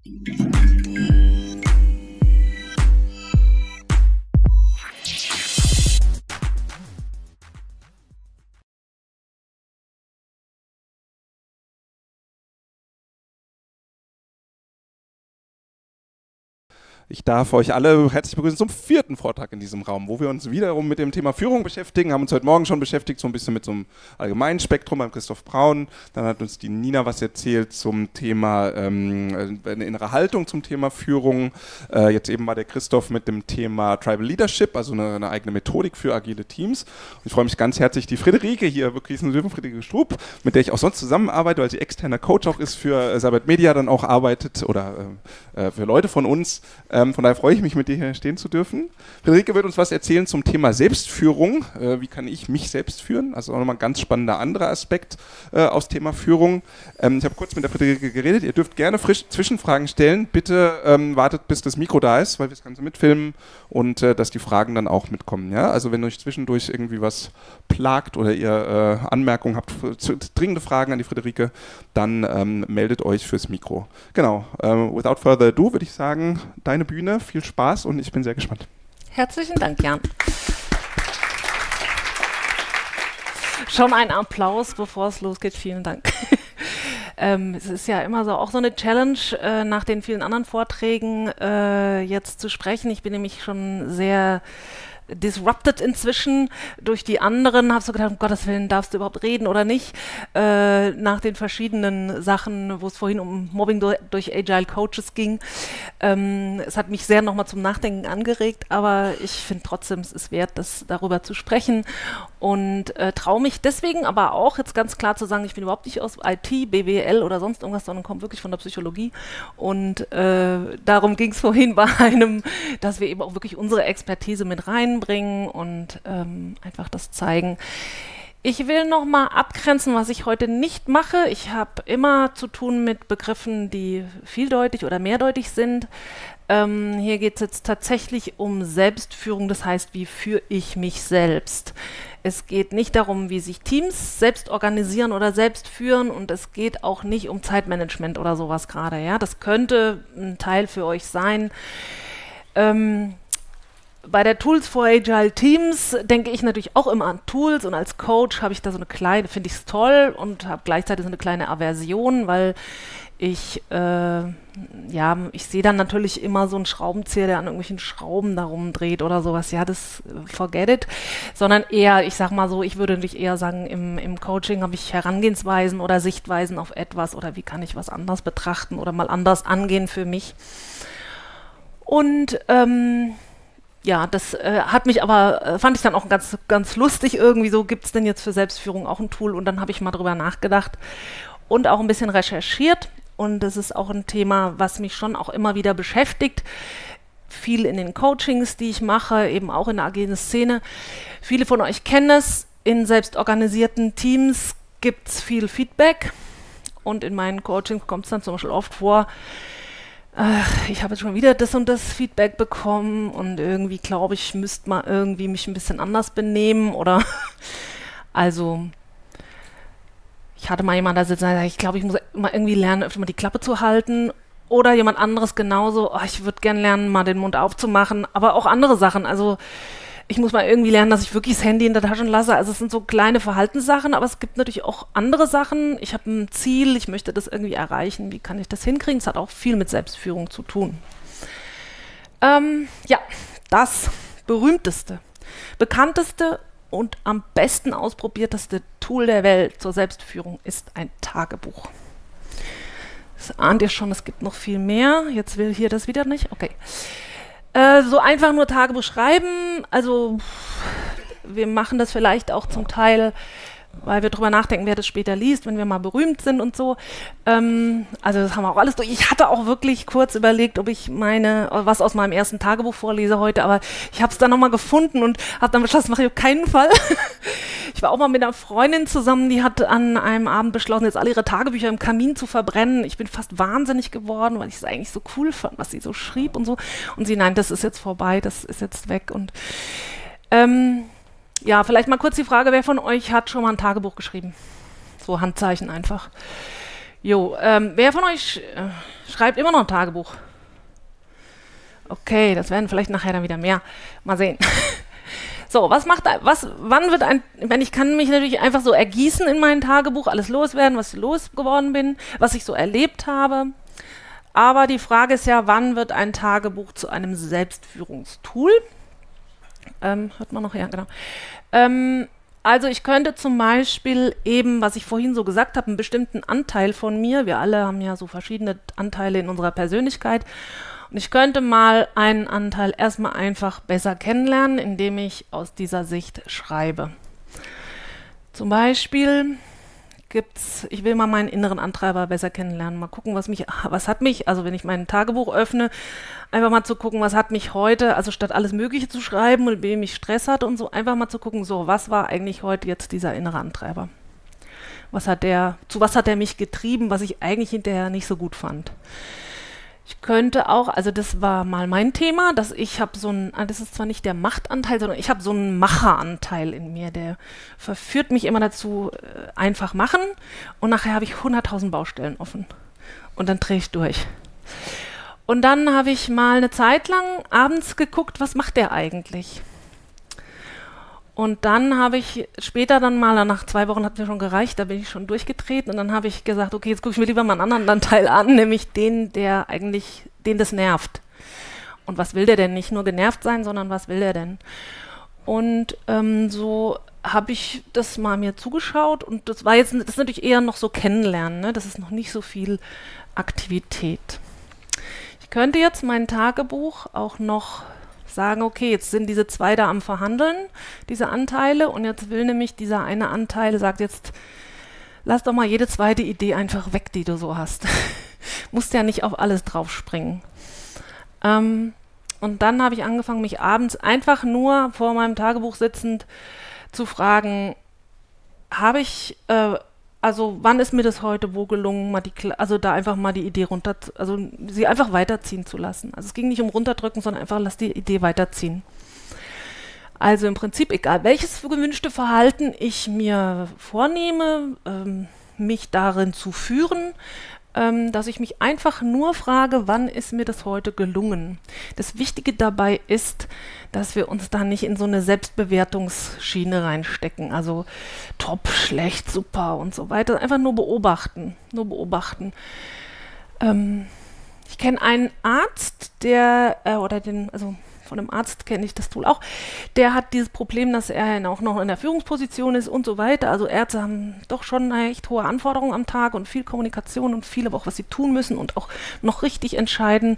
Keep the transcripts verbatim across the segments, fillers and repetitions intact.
Ich darf euch alle herzlich begrüßen zum vierten Vortrag in diesem Raum, wo wir uns wiederum mit dem Thema Führung beschäftigen. Haben uns heute Morgen schon beschäftigt, so ein bisschen mit so einem allgemeinen Spektrum beim Christoph Braun. Dann hat uns die Nina was erzählt zum Thema, ähm, eine innere Haltung zum Thema Führung. Äh, jetzt eben war der Christoph mit dem Thema Tribal Leadership, also eine, eine eigene Methodik für agile Teams. Und ich freue mich ganz herzlich, die Friederike hier, wirklich eine Löwen, Friederike Strub, mit der ich auch sonst zusammenarbeite, weil sie externer Coach auch ist für äh, Sabbat Media, dann auch arbeitet oder äh, für Leute von uns. Ähm, von daher freue ich mich, mit dir hier stehen zu dürfen. Friederike wird uns was erzählen zum Thema Selbstführung. Äh, wie kann ich mich selbst führen? Also auch nochmal ein ganz spannender anderer Aspekt äh, aus Thema Führung. Ähm, ich habe kurz mit der Friederike geredet. Ihr dürft gerne frisch Zwischenfragen stellen. Bitte ähm, wartet, bis das Mikro da ist, weil wir das Ganze mitfilmen und äh, dass die Fragen dann auch mitkommen. Ja? Also wenn euch zwischendurch irgendwie was plagt oder ihr äh, Anmerkungen habt, dringende Fragen an die Friederike, dann ähm, meldet euch fürs Mikro. Genau. Uh, without further ado würde ich sagen, deine Bühne, viel Spaß und ich bin sehr gespannt. Herzlichen Dank, Jan. Schon ein Applaus, bevor es losgeht. Vielen Dank. ähm, es ist ja immer so auch so eine Challenge, äh, nach den vielen anderen Vorträgen äh, jetzt zu sprechen. Ich bin nämlich schon sehr disrupted inzwischen durch die anderen, habe so gedacht, um Gottes Willen, darfst du überhaupt reden oder nicht, äh, nach den verschiedenen Sachen, wo es vorhin um Mobbing durch, durch Agile Coaches ging. Ähm, es hat mich sehr nochmal zum Nachdenken angeregt, aber ich finde trotzdem, es ist wert, das darüber zu sprechen und äh, traue mich deswegen aber auch jetzt ganz klar zu sagen, ich bin überhaupt nicht aus I T, B W L oder sonst irgendwas, sondern komme wirklich von der Psychologie und äh, darum ging es vorhin bei einem, dass wir eben auch wirklich unsere Expertise mit rein bringen und ähm, einfach das zeigen. Ich will nochmal abgrenzen, was ich heute nicht mache. Ich habe immer zu tun mit Begriffen, die vieldeutig oder mehrdeutig sind. Ähm, hier geht es jetzt tatsächlich um Selbstführung, das heißt, wie führe ich mich selbst? Es geht nicht darum, wie sich Teams selbst organisieren oder selbst führen und es geht auch nicht um Zeitmanagement oder sowas gerade. Ja? Das könnte ein Teil für euch sein. Ähm, Bei der Tools for Agile Teams denke ich natürlich auch immer an Tools und als Coach habe ich da so eine kleine, finde ich es toll und habe gleichzeitig so eine kleine Aversion, weil ich, äh, ja, ich sehe dann natürlich immer so einen Schraubenzieher, der an irgendwelchen Schrauben da rumdreht oder sowas. Ja, das, forget it. Sondern eher, ich sag mal so, ich würde nicht eher sagen, im, im Coaching habe ich Herangehensweisen oder Sichtweisen auf etwas oder wie kann ich was anders betrachten oder mal anders angehen für mich. Und, ähm, ja, das äh, hat mich aber, äh, fand ich dann auch ganz, ganz lustig irgendwie so, gibt es denn jetzt für Selbstführung auch ein Tool? Und dann habe ich mal drüber nachgedacht und auch ein bisschen recherchiert. Und das ist auch ein Thema, was mich schon auch immer wieder beschäftigt. Viel in den Coachings, die ich mache, eben auch in der agilen Szene. Viele von euch kennen es. In selbstorganisierten Teams gibt es viel Feedback. Und in meinen Coachings kommt es dann zum Beispiel oft vor, Ach, ich habe jetzt schon wieder das und das Feedback bekommen und irgendwie glaube ich, müsste mal irgendwie mich ein bisschen anders benehmen oder also ich hatte mal jemanden da sitzen, der sagt, ich glaube, ich muss mal irgendwie lernen, öfter mal die Klappe zu halten oder jemand anderes genauso, oh, ich würde gern lernen, mal den Mund aufzumachen, aber auch andere Sachen, also ich muss mal irgendwie lernen, dass ich wirklich das Handy in der Tasche lasse. Also es sind so kleine Verhaltenssachen, aber es gibt natürlich auch andere Sachen. Ich habe ein Ziel, ich möchte das irgendwie erreichen. Wie kann ich das hinkriegen? Es hat auch viel mit Selbstführung zu tun. Ähm, ja, das berühmteste, bekannteste und am besten ausprobierteste Tool der Welt zur Selbstführung ist ein Tagebuch. Das ahnt ihr schon, es gibt noch viel mehr. Jetzt will hier das wieder nicht. Okay. Äh, so einfach nur Tagebuch schreiben, also wir machen das vielleicht auch zum Teil, weil wir drüber nachdenken, wer das später liest, wenn wir mal berühmt sind und so. Ähm, also das haben wir auch alles durch. Ich hatte auch wirklich kurz überlegt, ob ich meine, was aus meinem ersten Tagebuch vorlese heute, aber ich habe es dann nochmal gefunden und habe dann beschlossen, das mache ich auf keinen Fall. Ich war auch mal mit einer Freundin zusammen, die hat an einem Abend beschlossen, jetzt alle ihre Tagebücher im Kamin zu verbrennen. Ich bin fast wahnsinnig geworden, weil ich es eigentlich so cool fand, was sie so schrieb und so. Und sie, nein, das ist jetzt vorbei, das ist jetzt weg. Und ähm, ja, vielleicht mal kurz die Frage, wer von euch hat schon mal ein Tagebuch geschrieben? So Handzeichen einfach. Jo, ähm, wer von euch äh, schreibt immer noch ein Tagebuch? Okay, das werden vielleicht nachher dann wieder mehr. Mal sehen. So, was macht, was, wann wird ein, wenn ich kann mich natürlich einfach so ergießen in mein Tagebuch, alles loswerden, was ich losgeworden bin, was ich so erlebt habe. Aber die Frage ist ja, wann wird ein Tagebuch zu einem Selbstführungstool? Ähm, hört man noch? Ja, genau. Ähm, also ich könnte zum Beispiel eben, was ich vorhin so gesagt habe, einen bestimmten Anteil von mir, wir alle haben ja so verschiedene Anteile in unserer Persönlichkeit, und ich könnte mal einen Anteil erstmal einfach besser kennenlernen, indem ich aus dieser Sicht schreibe. Zum Beispiel gibt's, ich will mal meinen inneren Antreiber besser kennenlernen, mal gucken, was mich, was hat mich, also wenn ich mein Tagebuch öffne, einfach mal zu gucken, was hat mich heute, also statt alles Mögliche zu schreiben und wem mich Stress hat und so, einfach mal zu gucken, so, was war eigentlich heute jetzt dieser innere Antreiber? Was hat der, zu was hat der mich getrieben, was ich eigentlich hinterher nicht so gut fand? Ich könnte auch, also das war mal mein Thema, dass ich habe so ein, das ist zwar nicht der Machtanteil, sondern ich habe so einen Macheranteil in mir, der verführt mich immer dazu, äh, einfach machen, und nachher habe ich hunderttausend Baustellen offen und dann drehe ich durch. Und dann habe ich mal eine Zeit lang abends geguckt, was macht der eigentlich? Und dann habe ich später dann mal, nach zwei Wochen hat mir schon gereicht, da bin ich schon durchgetreten, und dann habe ich gesagt, okay, jetzt gucke ich mir lieber mal einen anderen Anteil an, nämlich den, der eigentlich, den das nervt. Und was will der denn? Nicht nur genervt sein, sondern was will der denn? Und ähm, so habe ich das mal mir zugeschaut, und das war jetzt, das ist natürlich eher noch so kennenlernen, ne? Das ist noch nicht so viel Aktivität. Ich könnte jetzt mein Tagebuch auch noch sagen, okay, jetzt sind diese zwei da am Verhandeln, diese Anteile, und jetzt will nämlich dieser eine Anteil, sagt jetzt, lass doch mal jede zweite Idee einfach weg, die du so hast. Musst ja nicht auf alles draufspringen. Ähm, und dann habe ich angefangen, mich abends einfach nur vor meinem Tagebuch sitzend zu fragen, habe ich, äh, also wann ist mir das heute wo gelungen, mal die, also da einfach mal die Idee runter, also sie einfach weiterziehen zu lassen. Also es ging nicht um runterdrücken, sondern einfach lass die Idee weiterziehen. Also im Prinzip egal, welches gewünschte Verhalten ich mir vornehme, ähm, mich darin zu führen, ähm, dass ich mich einfach nur frage, wann ist mir das heute gelungen? Das Wichtige dabei ist, dass wir uns da nicht in so eine Selbstbewertungsschiene reinstecken, also top, schlecht, super und so weiter. Einfach nur beobachten, nur beobachten. Ähm, ich kenne einen Arzt, der, äh, oder den, also von einem Arzt kenne ich das Tool auch, der hat dieses Problem, dass er auch noch in der Führungsposition ist und so weiter. Also Ärzte haben doch schon eine echt hohe Anforderungen am Tag und viel Kommunikation und viel, aber auch was sie tun müssen und auch noch richtig entscheiden,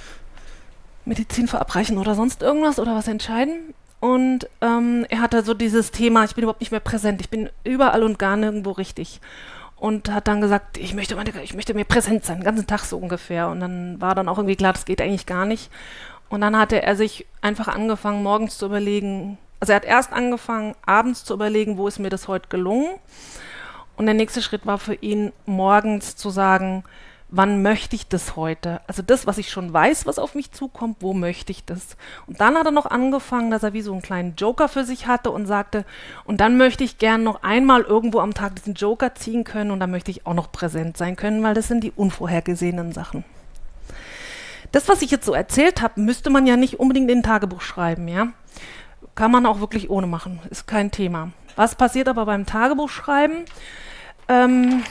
Medizin verabreichen oder sonst irgendwas oder was entscheiden. Und ähm, er hatte so dieses Thema, ich bin überhaupt nicht mehr präsent, ich bin überall und gar nirgendwo richtig. Und hat dann gesagt, ich möchte, meine, ich möchte mehr präsent sein, den ganzen Tag so ungefähr. Und dann war dann auch irgendwie klar, das geht eigentlich gar nicht. Und dann hatte er sich einfach angefangen, morgens zu überlegen, also er hat erst angefangen, abends zu überlegen, wo ist mir das heute gelungen. Und der nächste Schritt war für ihn, morgens zu sagen, wann möchte ich das heute? Also das, was ich schon weiß, was auf mich zukommt, wo möchte ich das? Und dann hat er noch angefangen, dass er wie so einen kleinen Joker für sich hatte und sagte, und dann möchte ich gern noch einmal irgendwo am Tag diesen Joker ziehen können, und dann möchte ich auch noch präsent sein können, weil das sind die unvorhergesehenen Sachen. Das, was ich jetzt so erzählt habe, müsste man ja nicht unbedingt in ein Tagebuch schreiben, ja? Kann man auch wirklich ohne machen, ist kein Thema. Was passiert aber beim Tagebuchschreiben? Ähm,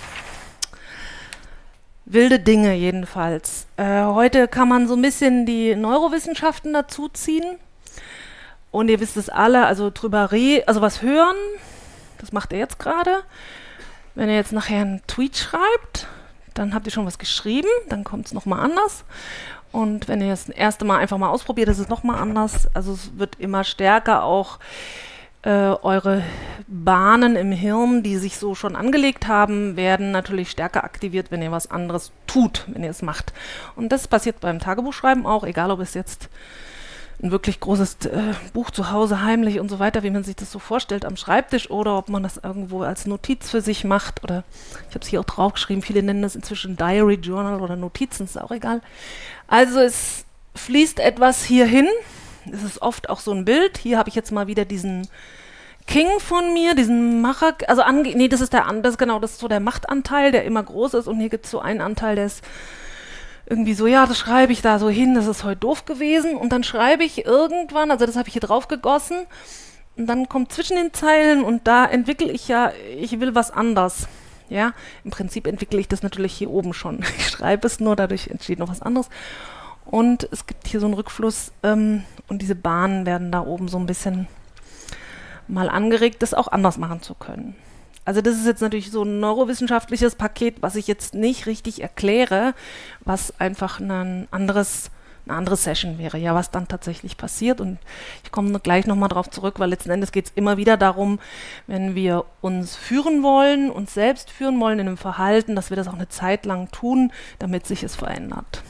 wilde Dinge jedenfalls. Äh, heute kann man so ein bisschen die Neurowissenschaften dazuziehen. Und ihr wisst es alle, also drüber reden, also was hören, das macht er jetzt gerade. Wenn ihr jetzt nachher einen Tweet schreibt, dann habt ihr schon was geschrieben, dann kommt es nochmal anders. Und wenn ihr es das erste Mal einfach mal ausprobiert, ist es nochmal anders. Also es wird immer stärker auch äh, eure Bahnen im Hirn, die sich so schon angelegt haben, werden natürlich stärker aktiviert, wenn ihr was anderes tut, wenn ihr es macht. Und das passiert beim Tagebuchschreiben auch, egal ob es jetzt ein wirklich großes äh, Buch zu Hause heimlich und so weiter, wie man sich das so vorstellt am Schreibtisch, oder ob man das irgendwo als Notiz für sich macht, oder ich habe es hier auch draufgeschrieben, viele nennen das inzwischen Diary Journal oder Notizen, ist auch egal. Also es fließt etwas hier hin, es ist oft auch so ein Bild, hier habe ich jetzt mal wieder diesen King von mir, diesen Macher, also ange nee, das ist der das ist genau, das ist so der Machtanteil, der immer groß ist, und hier gibt es so einen Anteil, der ist irgendwie so, ja, das schreibe ich da so hin, das ist heute doof gewesen, und dann schreibe ich irgendwann, also das habe ich hier drauf gegossen, und dann kommt zwischen den Zeilen, und da entwickle ich ja, ich will was anders. Ja, im Prinzip entwickle ich das natürlich hier oben schon. Ich schreibe es nur, dadurch entsteht noch was anderes. Und es gibt hier so einen Rückfluss, ähm, und diese Bahnen werden da oben so ein bisschen mal angeregt, das auch anders machen zu können. Also das ist jetzt natürlich so ein neurowissenschaftliches Paket, was ich jetzt nicht richtig erkläre, was einfach ein anderes, eine andere Session wäre, ja, was dann tatsächlich passiert. Und ich komme gleich nochmal drauf zurück, weil letzten Endes geht es immer wieder darum, wenn wir uns führen wollen, uns selbst führen wollen in einem Verhalten, dass wir das auch eine Zeit lang tun, damit sich es verändert.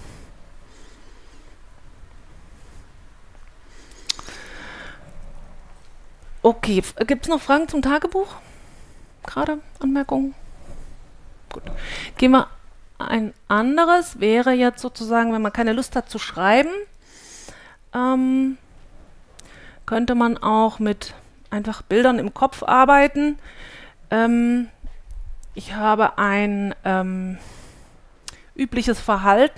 Okay, gibt es noch Fragen zum Tagebuch? Gerade Anmerkungen? Gut. Gehen wir. Ein anderes wäre jetzt sozusagen, wenn man keine Lust hat zu schreiben, ähm, könnte man auch mit einfach Bildern im Kopf arbeiten. Ähm, ich habe ein ähm, übliches Verhalten.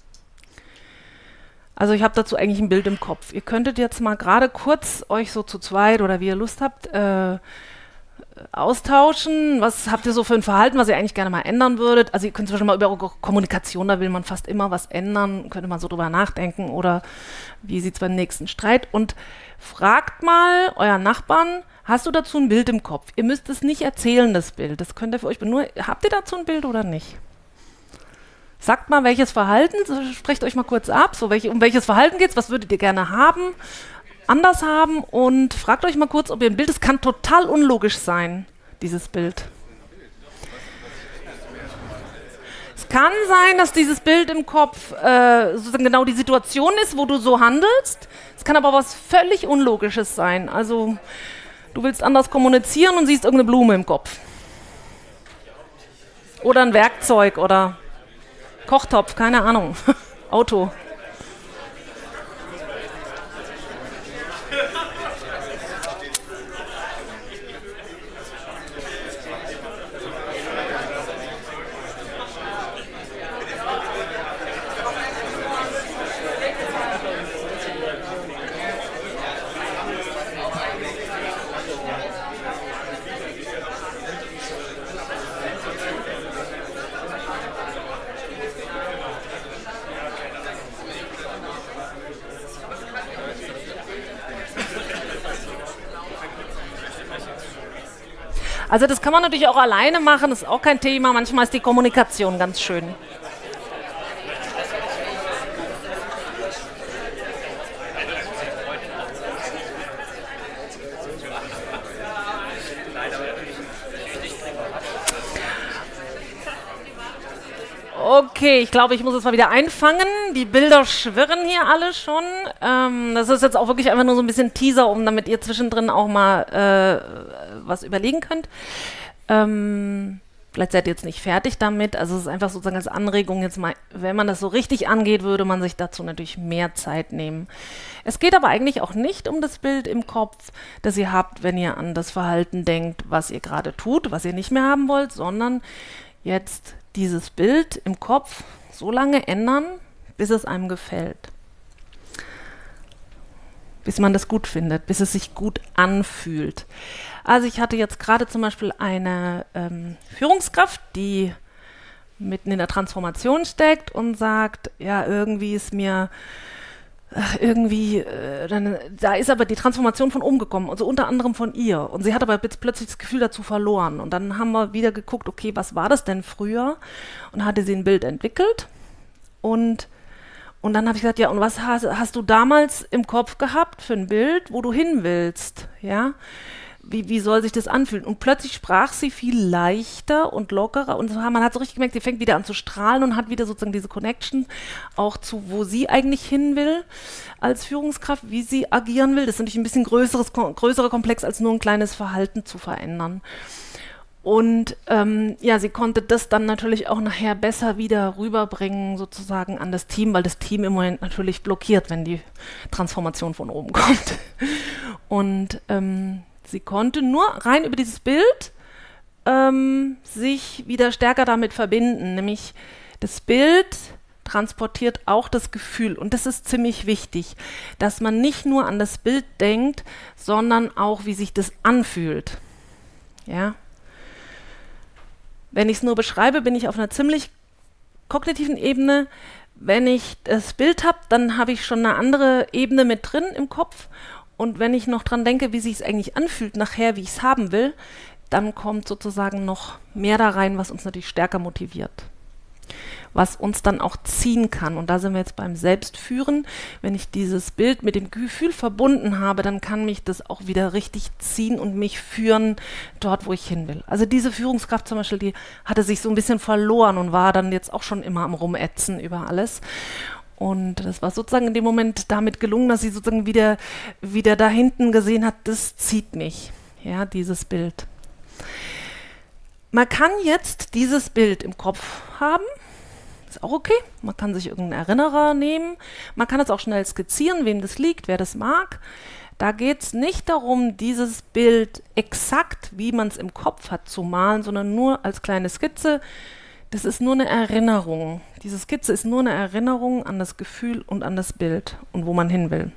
Also ich habe dazu eigentlich ein Bild im Kopf. Ihr könntet jetzt mal gerade kurz euch so zu zweit oder wie ihr Lust habt, äh, austauschen. Was habt ihr so für ein Verhalten, was ihr eigentlich gerne mal ändern würdet? Also ihr könnt zum Beispiel mal über eure Kommunikation, da will man fast immer was ändern, könnte man so drüber nachdenken, oder wie sieht es beim nächsten Streit? Und fragt mal euren Nachbarn, hast du dazu ein Bild im Kopf? Ihr müsst es nicht erzählen, das Bild. Das könnt ihr für euch nur. Habt ihr dazu ein Bild oder nicht? Sagt mal, welches Verhalten, sprecht euch mal kurz ab, so welche, um welches Verhalten geht es, was würdet ihr gerne haben? Anders haben, und fragt euch mal kurz, ob ihr ein Bild, es kann total unlogisch sein, dieses Bild. Es kann sein, dass dieses Bild im Kopf äh, sozusagen genau die Situation ist, wo du so handelst. Es kann aber was völlig Unlogisches sein. Also du willst anders kommunizieren und siehst irgendeine Blume im Kopf. Oder ein Werkzeug oder Kochtopf, keine Ahnung, Auto. Also das kann man natürlich auch alleine machen, das ist auch kein Thema. Manchmal ist die Kommunikation ganz schön. Okay, ich glaube, ich muss es mal wieder einfangen. Die Bilder schwirren hier alle schon. Ähm, das ist jetzt auch wirklich einfach nur so ein bisschen Teaser, um damit ihr zwischendrin auch mal äh, was überlegen könnt. Ähm, vielleicht seid ihr jetzt nicht fertig damit. Also es ist einfach sozusagen als Anregung jetzt mal, wenn man das so richtig angeht, würde man sich dazu natürlich mehr Zeit nehmen. Es geht aber eigentlich auch nicht um das Bild im Kopf, das ihr habt, wenn ihr an das Verhalten denkt, was ihr gerade tut, was ihr nicht mehr haben wollt, sondern jetzt dieses Bild im Kopf so lange ändern, bis es einem gefällt. Bis man das gut findet, bis es sich gut anfühlt. Also ich hatte jetzt gerade zum Beispiel eine ähm, Führungskraft, die mitten in der Transformation steckt und sagt, ja, irgendwie ist mir Ach, irgendwie, äh, dann, da ist aber die Transformation von oben gekommen, also unter anderem von ihr. Und sie hat aber jetzt plötzlich das Gefühl dazu verloren. Und dann haben wir wieder geguckt, okay, was war das denn früher? Und hatte sie ein Bild entwickelt. Und, und dann habe ich gesagt, ja, und was hast, hast du damals im Kopf gehabt für ein Bild, wo du hin willst? Ja? Wie, wie soll sich das anfühlen? Und plötzlich sprach sie viel leichter und lockerer, und man hat so richtig gemerkt, sie fängt wieder an zu strahlen und hat wieder sozusagen diese Connection auch zu, wo sie eigentlich hin will als Führungskraft, wie sie agieren will. Das ist natürlich ein bisschen größeres, größerer Komplex, als nur ein kleines Verhalten zu verändern. Und ähm, ja, sie konnte das dann natürlich auch nachher besser wieder rüberbringen sozusagen an das Team, weil das Team im Moment natürlich blockiert, wenn die Transformation von oben kommt. Und ähm, Sie konnte nur rein über dieses Bild ähm, sich wieder stärker damit verbinden, nämlich das Bild transportiert auch das Gefühl. Und das ist ziemlich wichtig, dass man nicht nur an das Bild denkt, sondern auch, wie sich das anfühlt. Ja? Wenn ich es nur beschreibe, bin ich auf einer ziemlich kognitiven Ebene. Wenn ich das Bild habe, dann habe ich schon eine andere Ebene mit drin im Kopf. Und wenn ich noch dran denke, wie sich es eigentlich anfühlt nachher, wie ich es haben will, dann kommt sozusagen noch mehr da rein, was uns natürlich stärker motiviert. Was uns dann auch ziehen kann. Und da sind wir jetzt beim Selbstführen. Wenn ich dieses Bild mit dem Gefühl verbunden habe, dann kann mich das auch wieder richtig ziehen und mich führen dort, wo ich hin will. Also diese Führungskraft zum Beispiel, die hatte sich so ein bisschen verloren und war dann jetzt auch schon immer am Rumätzen über alles. Und das war sozusagen in dem Moment damit gelungen, dass sie sozusagen wieder, wieder da hinten gesehen hat, das zieht mich, ja, dieses Bild. Man kann jetzt dieses Bild im Kopf haben, ist auch okay. Man kann sich irgendeinen Erinnerer nehmen, man kann es auch schnell skizzieren, wem das liegt, wer das mag. Da geht es nicht darum, dieses Bild exakt, wie man es im Kopf hat, zu malen, sondern nur als kleine Skizze. Das ist nur eine Erinnerung. Diese Skizze ist nur eine Erinnerung an das Gefühl und an das Bild und wo man hin will.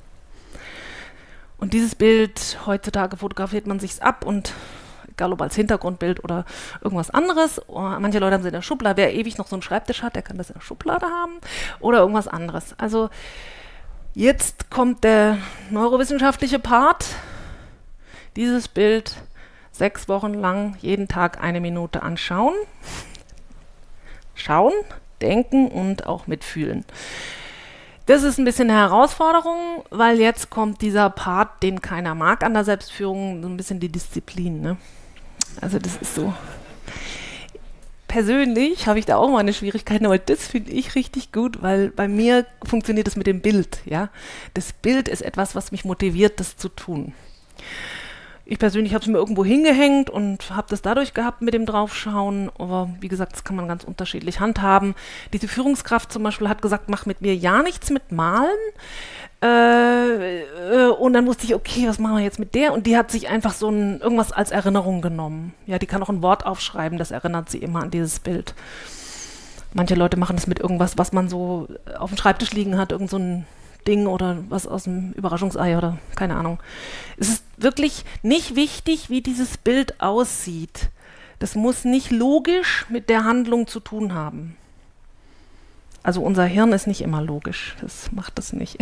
Und dieses Bild, heutzutage fotografiert man sich's ab und egal ob als Hintergrundbild oder irgendwas anderes. Oder manche Leute haben sie in der Schublade. Wer ewig noch so einen Schreibtisch hat, der kann das in der Schublade haben. Oder irgendwas anderes. Also jetzt kommt der neurowissenschaftliche Part. Dieses Bild sechs Wochen lang jeden Tag eine Minute anschauen. Schauen, denken und auch mitfühlen. Das ist ein bisschen eine Herausforderung, weil jetzt kommt dieser Part, den keiner mag an der Selbstführung, so ein bisschen die Disziplin. Ne? Also das ist so. Persönlich habe ich da auch meine Schwierigkeiten, aber das finde ich richtig gut, weil bei mir funktioniert das mit dem Bild. Ja? Das Bild ist etwas, was mich motiviert, das zu tun. Ich persönlich habe es mir irgendwo hingehängt und habe das dadurch gehabt mit dem Draufschauen. Aber wie gesagt, das kann man ganz unterschiedlich handhaben. Diese Führungskraft zum Beispiel hat gesagt, mach mit mir ja nichts mit Malen. Äh, äh, und dann wusste ich, okay, was machen wir jetzt mit der? Und die hat sich einfach so ein, irgendwas als Erinnerung genommen. Ja, die kann auch ein Wort aufschreiben, das erinnert sie immer an dieses Bild. Manche Leute machen das mit irgendwas, was man so auf dem Schreibtisch liegen hat, irgend so ein Ding oder was aus dem Überraschungsei oder keine Ahnung. Es ist wirklich nicht wichtig, wie dieses Bild aussieht. Das muss nicht logisch mit der Handlung zu tun haben. Also unser Hirn ist nicht immer logisch. Das macht das nicht.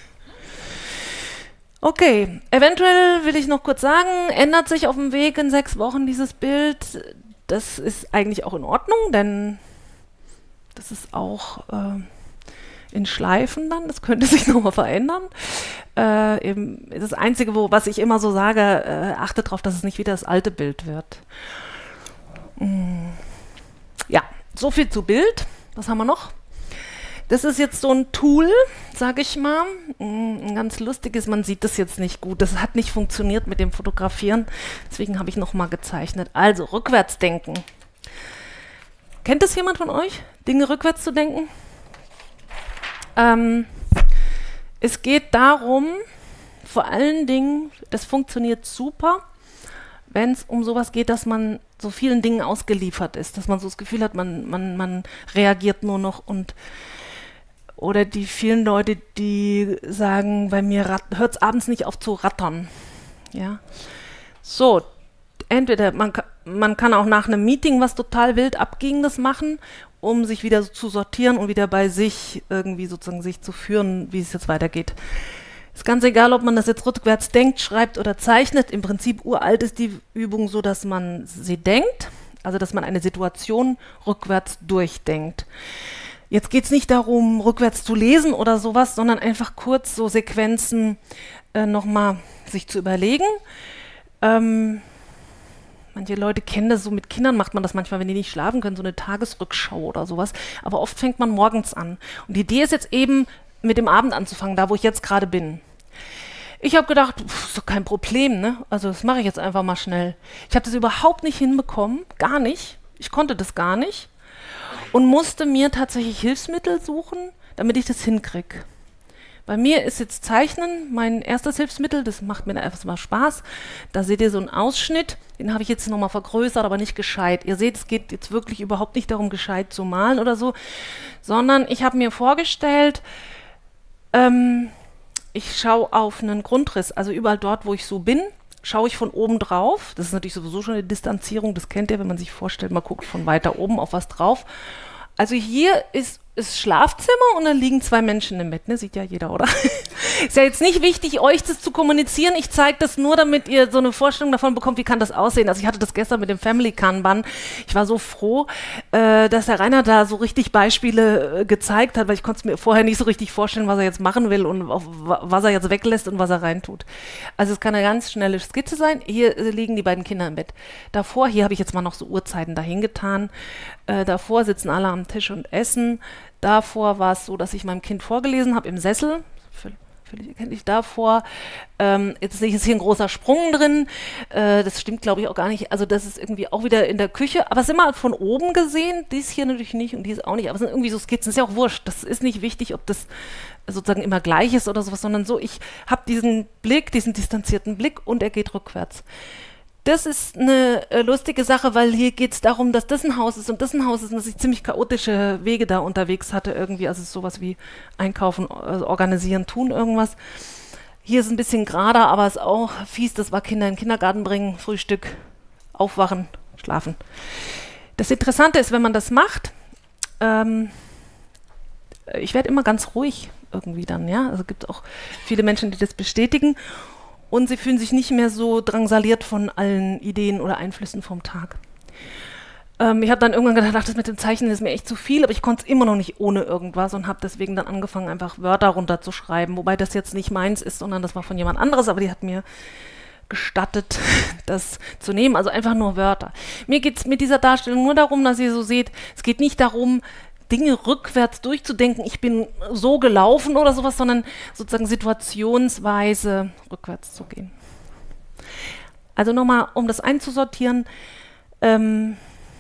Okay, eventuell will ich noch kurz sagen, ändert sich auf dem Weg in sechs Wochen dieses Bild. Das ist eigentlich auch in Ordnung, denn das ist auch äh, in Schleifen dann, das könnte sich nochmal verändern. Äh, eben das Einzige, wo, was ich immer so sage, äh, achtet darauf, dass es nicht wieder das alte Bild wird. Mm. Ja, so viel zu Bild. Was haben wir noch? Das ist jetzt so ein Tool, sage ich mal. Ein ganz lustiges, man sieht das jetzt nicht gut. Das hat nicht funktioniert mit dem Fotografieren. Deswegen habe ich nochmal gezeichnet. Also, rückwärts denken. Kennt das jemand von euch, Dinge rückwärts zu denken? Ähm, es geht darum, vor allen Dingen, das funktioniert super, wenn es um sowas geht, dass man so vielen Dingen ausgeliefert ist, dass man so das Gefühl hat, man, man, man reagiert nur noch und oder die vielen Leute, die sagen, bei mir hört es abends nicht auf zu rattern. Ja? So, entweder man, man kann auch nach einem Meeting was total wild Abgehendes machen, um sich wieder so zu sortieren und wieder bei sich irgendwie sozusagen sich zu führen, wie es jetzt weitergeht. Ist ganz egal, ob man das jetzt rückwärts denkt, schreibt oder zeichnet. Im Prinzip uralt ist die Übung so, dass man sie denkt, also dass man eine Situation rückwärts durchdenkt. Jetzt geht es nicht darum, rückwärts zu lesen oder sowas, sondern einfach kurz so Sequenzen äh, nochmal sich zu überlegen. Ähm, manche Leute kennen das so, mit Kindern macht man das manchmal, wenn die nicht schlafen können, so eine Tagesrückschau oder sowas. Aber oft fängt man morgens an. Und die Idee ist jetzt eben, mit dem Abend anzufangen, da wo ich jetzt gerade bin. Ich habe gedacht, pff, ist doch kein Problem, ne? Also das mache ich jetzt einfach mal schnell. Ich habe das überhaupt nicht hinbekommen, gar nicht. Ich konnte das gar nicht. Und musste mir tatsächlich Hilfsmittel suchen, damit ich das hinkriege. Bei mir ist jetzt Zeichnen mein erstes Hilfsmittel, das macht mir einfach mal Spaß. Da seht ihr so einen Ausschnitt, den habe ich jetzt nochmal vergrößert, aber nicht gescheit. Ihr seht, es geht jetzt wirklich überhaupt nicht darum, gescheit zu malen oder so, sondern ich habe mir vorgestellt, ähm, ich schaue auf einen Grundriss, also überall dort, wo ich so bin, schaue ich von oben drauf. Das ist natürlich sowieso schon eine Distanzierung, das kennt ihr, wenn man sich vorstellt, man guckt von weiter oben auf was drauf. Also hier ist das Schlafzimmer und dann liegen zwei Menschen im Bett, ne? Sieht ja jeder, oder? Ist ja jetzt nicht wichtig, euch das zu kommunizieren. Ich zeige das nur, damit ihr so eine Vorstellung davon bekommt, wie kann das aussehen. Also ich hatte das gestern mit dem Family Kanban. Ich war so froh, äh, dass der Rainer da so richtig Beispiele äh, gezeigt hat, weil ich konnte es mir vorher nicht so richtig vorstellen, was er jetzt machen will und auf, was er jetzt weglässt und was er reintut. Also es kann eine ganz schnelle Skizze sein. Hier äh, liegen die beiden Kinder im Bett. Davor, hier habe ich jetzt mal noch so Uhrzeiten dahin getan. Äh, davor sitzen alle am Tisch und essen. Davor war es so, dass ich meinem Kind vorgelesen habe im Sessel. Völlig erkenntlich davor. Ähm, jetzt ist hier ein großer Sprung drin. Äh, das stimmt, glaube ich, auch gar nicht. Also das ist irgendwie auch wieder in der Küche. Aber es ist immer von oben gesehen. Dies hier natürlich nicht und dies auch nicht. Aber es sind irgendwie so Skizzen. Ist ja auch wurscht. Das ist nicht wichtig, ob das sozusagen immer gleich ist oder sowas, sondern so, ich habe diesen Blick, diesen distanzierten Blick und er geht rückwärts. Das ist eine äh, lustige Sache, weil hier geht es darum, dass das ein Haus ist und das ein Haus ist und dass ich ziemlich chaotische Wege da unterwegs hatte irgendwie, also sowas wie einkaufen, also organisieren, tun, irgendwas. Hier ist ein bisschen gerader, aber es ist auch fies, das war Kinder in den Kindergarten bringen, Frühstück, aufwachen, schlafen. Das Interessante ist, wenn man das macht, ähm, ich werde immer ganz ruhig irgendwie dann, ja, also gibt es auch viele Menschen, die das bestätigen. Und sie fühlen sich nicht mehr so drangsaliert von allen Ideen oder Einflüssen vom Tag. Ähm, ich habe dann irgendwann gedacht, ach, das mit dem Zeichnen ist mir echt zu viel, aber ich konnte es immer noch nicht ohne irgendwas und habe deswegen dann angefangen, einfach Wörter runterzuschreiben, wobei das jetzt nicht meins ist, sondern das war von jemand anderes, aber die hat mir gestattet, das zu nehmen, also einfach nur Wörter. Mir geht es mit dieser Darstellung nur darum, dass ihr so seht, es geht nicht darum, Dinge rückwärts durchzudenken, ich bin so gelaufen oder sowas, sondern sozusagen situationsweise rückwärts zu gehen. Also nochmal, um das einzusortieren, ähm,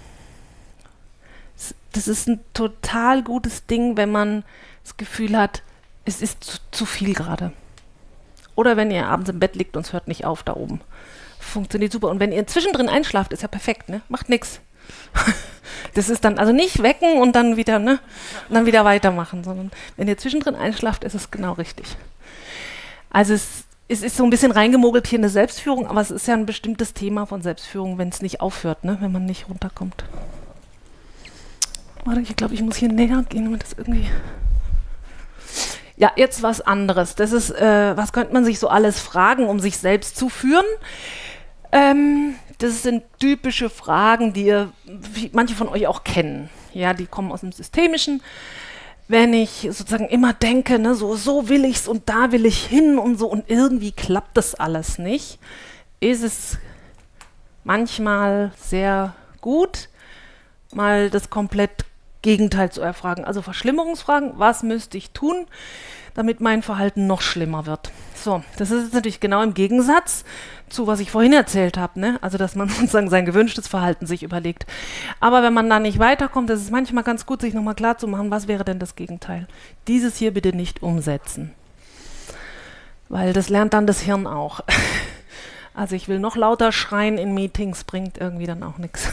das ist ein total gutes Ding, wenn man das Gefühl hat, es ist zu, zu viel gerade. Oder wenn ihr abends im Bett liegt und es hört nicht auf da oben. Funktioniert super. Und wenn ihr zwischendrin einschlaft, ist ja perfekt, ne? Macht nichts. Das ist dann also nicht wecken und dann wieder, ne, und dann wieder weitermachen, sondern wenn ihr zwischendrin einschlaft, ist es genau richtig. Also es, es ist so ein bisschen reingemogelt hier in eine Selbstführung, aber es ist ja ein bestimmtes Thema von Selbstführung, wenn es nicht aufhört, ne, wenn man nicht runterkommt. Warte, ich glaube, ich muss hier näher gehen, damit das irgendwie... Ja, jetzt was anderes. Das ist, äh, was könnte man sich so alles fragen, um sich selbst zu führen? Ähm... Das sind typische Fragen, die ihr, manche von euch auch kennen. Ja, die kommen aus dem Systemischen. Wenn ich sozusagen immer denke, ne, so, so will ich's und da will ich hin und so und irgendwie klappt das alles nicht, ist es manchmal sehr gut, mal das komplett Gegenteil zu erfragen. Also Verschlimmerungsfragen, was müsste ich tun, damit mein Verhalten noch schlimmer wird. So, das ist jetzt natürlich genau im Gegensatz zu, was ich vorhin erzählt habe, ne? Also, dass man sozusagen sein gewünschtes Verhalten sich überlegt. Aber wenn man da nicht weiterkommt, ist es manchmal ganz gut, sich nochmal klar zu machen, was wäre denn das Gegenteil? Dieses hier bitte nicht umsetzen. Weil das lernt dann das Hirn auch. Also, ich will noch lauter schreien in Meetings, bringt irgendwie dann auch nichts.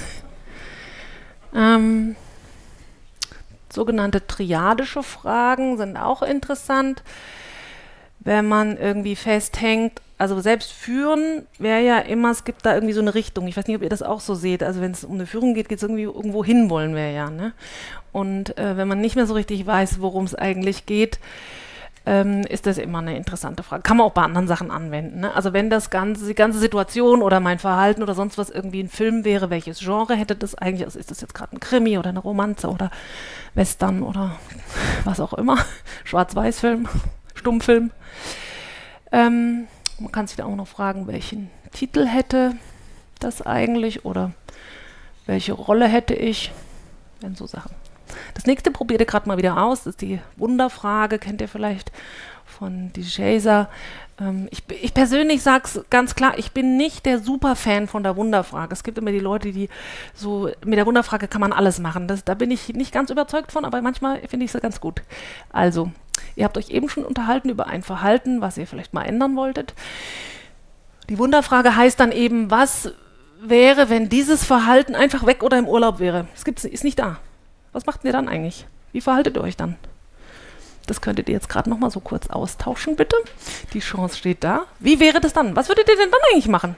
Ähm, sogenannte triadische Fragen sind auch interessant. Wenn man irgendwie festhängt, also selbst führen wäre ja immer, es gibt da irgendwie so eine Richtung. Ich weiß nicht, ob ihr das auch so seht. Also wenn es um eine Führung geht, geht es irgendwie irgendwo hin wollen wir ja. Ne? Und äh, wenn man nicht mehr so richtig weiß, worum es eigentlich geht, ähm, ist das immer eine interessante Frage. Kann man auch bei anderen Sachen anwenden. Ne? Also wenn das ganze, die ganze Situation oder mein Verhalten oder sonst was irgendwie ein Film wäre, welches Genre hätte das eigentlich? Also ist das jetzt gerade ein Krimi oder eine Romanze oder Western oder was auch immer? Schwarz-Weiß-Film, Stummfilm. Ähm, man kann sich da auch noch fragen, welchen Titel hätte das eigentlich oder welche Rolle hätte ich, wenn so Sachen. Das nächste probiert ihr gerade mal wieder aus, das ist die Wunderfrage, kennt ihr vielleicht von DeShazer. Ähm, ich, ich persönlich sage es ganz klar, ich bin nicht der Superfan von der Wunderfrage. Es gibt immer die Leute, die so, mit der Wunderfrage kann man alles machen. Das, da bin ich nicht ganz überzeugt von, aber manchmal finde ich sie ganz gut. Also, Ihr habt euch eben schon unterhalten über ein Verhalten, was ihr vielleicht mal ändern wolltet. Die Wunderfrage heißt dann eben, was wäre, wenn dieses Verhalten einfach weg oder im Urlaub wäre? Es gibt's, ist nicht da. Was macht ihr dann eigentlich? Wie verhaltet ihr euch dann? Das könntet ihr jetzt gerade noch mal so kurz austauschen, bitte. Die Chance steht da. Wie wäre das dann? Was würdet ihr denn dann eigentlich machen?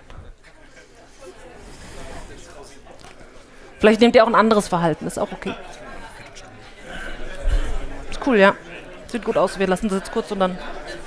Vielleicht nehmt ihr auch ein anderes Verhalten, ist auch okay. Ist cool, ja. Sieht gut aus. Wir lassen das jetzt kurz und dann...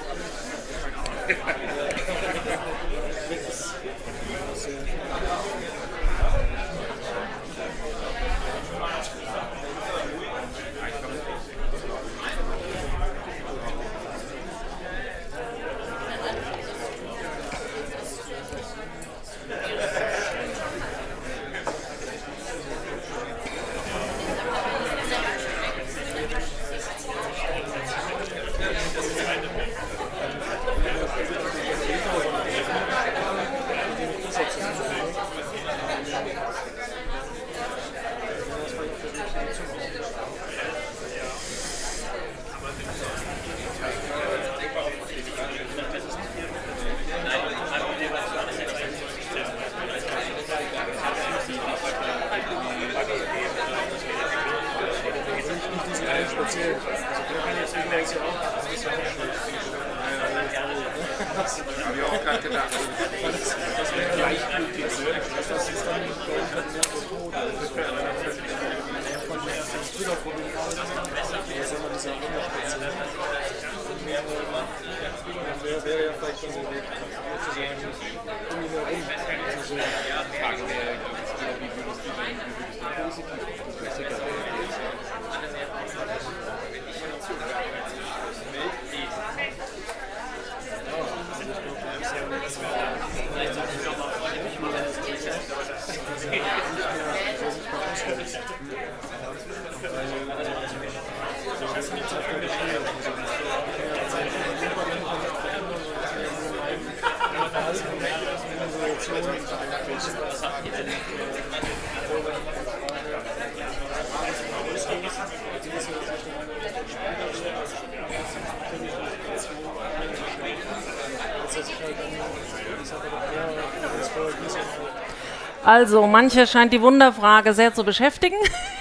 Also, manche scheint die Wunderfrage sehr zu beschäftigen.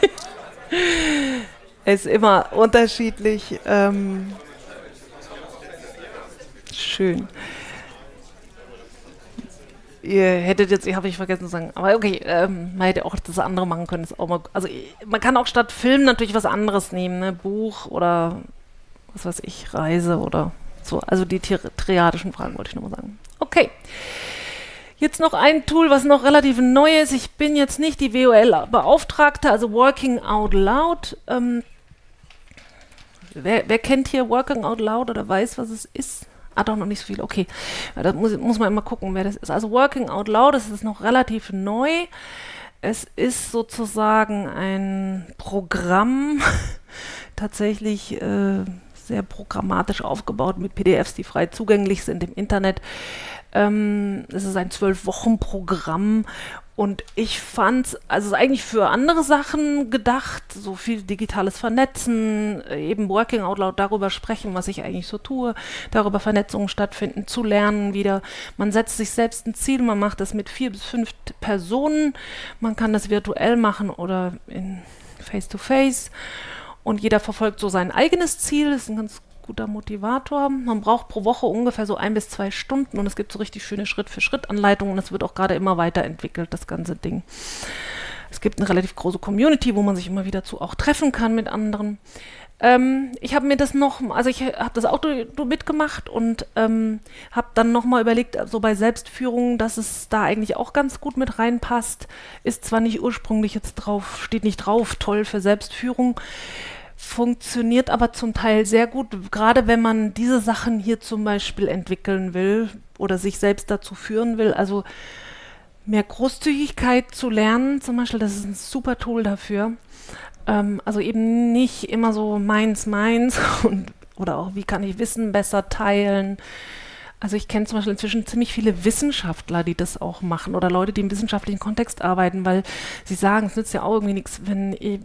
Ist immer unterschiedlich. Ähm, schön. Ihr hättet jetzt, ich habe ich vergessen zu sagen, aber okay, ähm, man hätte auch das andere machen können. Ist auch mal, also man kann auch statt Film natürlich was anderes nehmen, ne? Buch oder was weiß ich, Reise oder so. Also die triadischen Fragen wollte ich nochmal sagen. Okay. Jetzt noch ein Tool, was noch relativ neu ist. Ich bin jetzt nicht die W O L-Beauftragte, also Working Out Loud. Ähm, wer, wer kennt hier Working Out Loud oder weiß, was es ist? Ah, doch noch nicht so viel, okay. Ja, da muss, muss man immer gucken, wer das ist. Also Working Out Loud, das ist noch relativ neu. Es ist sozusagen ein Programm, tatsächlich äh, sehr programmatisch aufgebaut mit P D Fs, die frei zugänglich sind im Internet. Ähm, es ist ein zwölf-Wochen-Programm und ich fand es, also es ist eigentlich für andere Sachen gedacht, so viel digitales Vernetzen, eben Working Out Loud, darüber sprechen, was ich eigentlich so tue, darüber Vernetzungen stattfinden, zu lernen wieder. Man setzt sich selbst ein Ziel, man macht das mit vier bis fünf Personen, man kann das virtuell machen oder in Face-to-Face und jeder verfolgt so sein eigenes Ziel, das ist ein ganz guter Motivator. Man braucht pro Woche ungefähr so ein bis zwei Stunden und es gibt so richtig schöne Schritt-für-Schritt-Anleitungen und es wird auch gerade immer weiterentwickelt, das ganze Ding. Es gibt eine relativ große Community, wo man sich immer wieder zu auch treffen kann mit anderen. Ähm, ich habe mir das noch, also ich habe das auch mitgemacht und ähm, habe dann nochmal überlegt, so also bei Selbstführung, dass es da eigentlich auch ganz gut mit reinpasst. Ist zwar nicht ursprünglich jetzt drauf, steht nicht drauf, toll für Selbstführung, funktioniert aber zum Teil sehr gut, gerade wenn man diese Sachen hier zum Beispiel entwickeln will oder sich selbst dazu führen will. Also mehr Großzügigkeit zu lernen zum Beispiel, das ist ein super Tool dafür. Ähm, also eben nicht immer so meins, meins und, oder auch wie kann ich Wissen besser teilen. Also ich kenne zum Beispiel inzwischen ziemlich viele Wissenschaftler, die das auch machen oder Leute, die im wissenschaftlichen Kontext arbeiten, weil sie sagen, es nützt ja auch irgendwie nichts, wenn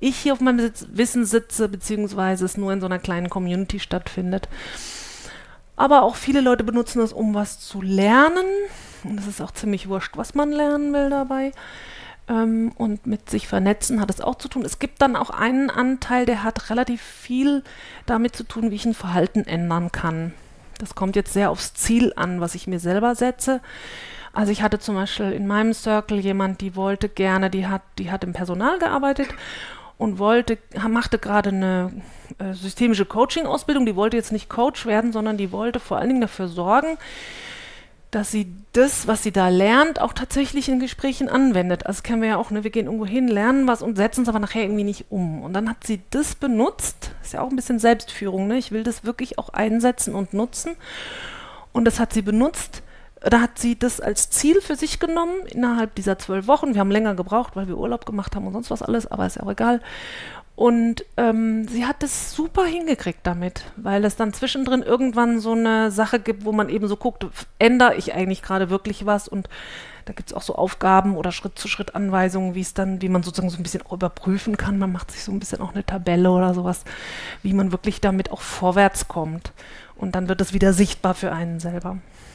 ich hier auf meinem Sitz, Wissen sitze, beziehungsweise es nur in so einer kleinen Community stattfindet. Aber auch viele Leute benutzen es, um was zu lernen. Und es ist auch ziemlich wurscht, was man lernen will dabei. Ähm, und mit sich vernetzen hat es auch zu tun. Es gibt dann auch einen Anteil, der hat relativ viel damit zu tun, wie ich ein Verhalten ändern kann. Das kommt jetzt sehr aufs Ziel an, was ich mir selber setze. Also ich hatte zum Beispiel in meinem Circle jemand, die wollte gerne, die hat, die hat im Personal gearbeitet und wollte, machte gerade eine äh, systemische Coaching-Ausbildung. Die wollte jetzt nicht Coach werden, sondern die wollte vor allen Dingen dafür sorgen, dass sie das, was sie da lernt, auch tatsächlich in Gesprächen anwendet. Also das kennen wir ja auch, ne? Wir gehen irgendwo hin, lernen was und setzen es aber nachher irgendwie nicht um. Und dann hat sie das benutzt, ist ja auch ein bisschen Selbstführung, ne? Ich will das wirklich auch einsetzen und nutzen. Und das hat sie benutzt. Da hat sie das als Ziel für sich genommen, innerhalb dieser zwölf Wochen. Wir haben länger gebraucht, weil wir Urlaub gemacht haben und sonst was alles, aber ist ja auch egal. Und ähm, sie hat das super hingekriegt damit, weil es dann zwischendrin irgendwann so eine Sache gibt, wo man eben so guckt, ändere ich eigentlich gerade wirklich was? Und da gibt es auch so Aufgaben oder Schritt-zu-Schritt-Anweisungen, wie es dann, wie man sozusagen so ein bisschen auch überprüfen kann. Man macht sich so ein bisschen auch eine Tabelle oder sowas, wie man wirklich damit auch vorwärts kommt. Und dann wird es wieder sichtbar für einen selber.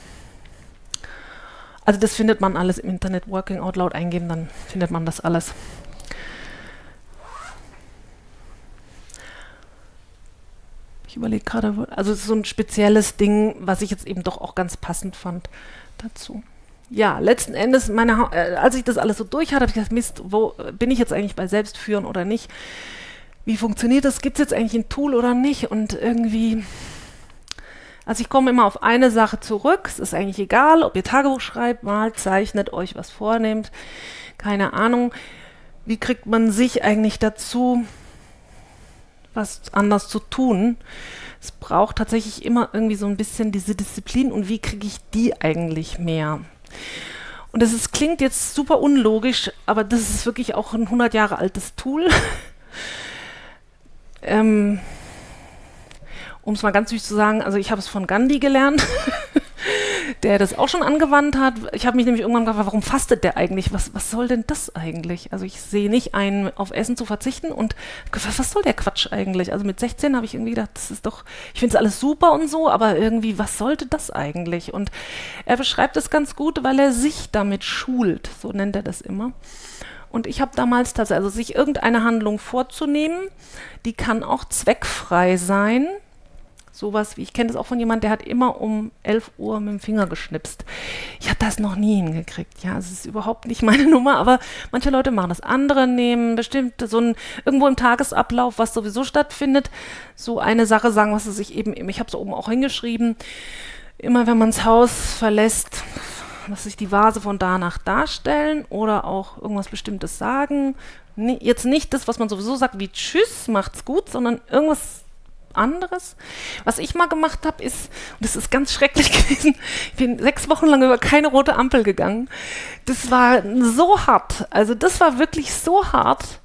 Also das findet man alles im Internet, Working Out Loud eingeben, dann findet man das alles. Ich überlege gerade, also es ist so ein spezielles Ding, was ich jetzt eben doch auch ganz passend fand dazu. Ja, letzten Endes, meine, äh, als ich das alles so durch hatte, habe ich gedacht, Mist, wo bin ich jetzt eigentlich bei Selbstführen oder nicht? Wie funktioniert das? Gibt es jetzt eigentlich ein Tool oder nicht? Und irgendwie... Also ich komme immer auf eine Sache zurück, es ist eigentlich egal, ob ihr Tagebuch schreibt, malt, zeichnet, euch was vornehmt, keine Ahnung. Wie kriegt man sich eigentlich dazu, was anders zu tun? Es braucht tatsächlich immer irgendwie so ein bisschen diese Disziplin und wie kriege ich die eigentlich mehr? Und das ist, klingt jetzt super unlogisch, aber das ist wirklich auch ein hundert Jahre altes Tool. ähm... Um es mal ganz süß zu sagen, also ich habe es von Gandhi gelernt, der das auch schon angewandt hat. Ich habe mich nämlich irgendwann gefragt, warum fastet der eigentlich? Was, was soll denn das eigentlich? Also ich sehe nicht ein, auf Essen zu verzichten und was soll der Quatsch eigentlich? Also mit sechzehn habe ich irgendwie gedacht, das ist doch, ich finde es alles super und so, aber irgendwie, was sollte das eigentlich? Und er beschreibt es ganz gut, weil er sich damit schult, so nennt er das immer. Und ich habe damals tatsächlich, also sich irgendeine Handlung vorzunehmen, die kann auch zweckfrei sein. Sowas wie, ich kenne das auch von jemandem, der hat immer um elf Uhr mit dem Finger geschnipst. Ich habe das noch nie hingekriegt. Ja, es ist überhaupt nicht meine Nummer, aber manche Leute machen das. Andere nehmen bestimmt so ein, irgendwo im Tagesablauf, was sowieso stattfindet, so eine Sache sagen, was sie sich eben, ich habe es oben auch hingeschrieben, immer wenn man das Haus verlässt, was sich die Vase von da nach da stellen oder auch irgendwas Bestimmtes sagen. Nee, jetzt nicht das, was man sowieso sagt, wie Tschüss, macht's gut, sondern irgendwas anderes. Was ich mal gemacht habe, ist, und das ist ganz schrecklich gewesen, ich bin sechs Wochen lang über keine rote Ampel gegangen. Das war so hart. Also das war wirklich so hart.